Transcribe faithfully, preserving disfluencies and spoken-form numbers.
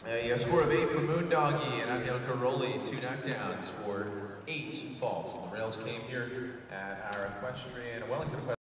A score of eight for Moondoggie and Angel Karolyi, two knockdowns for eight faults. The rails came here at our equestrian, Wellington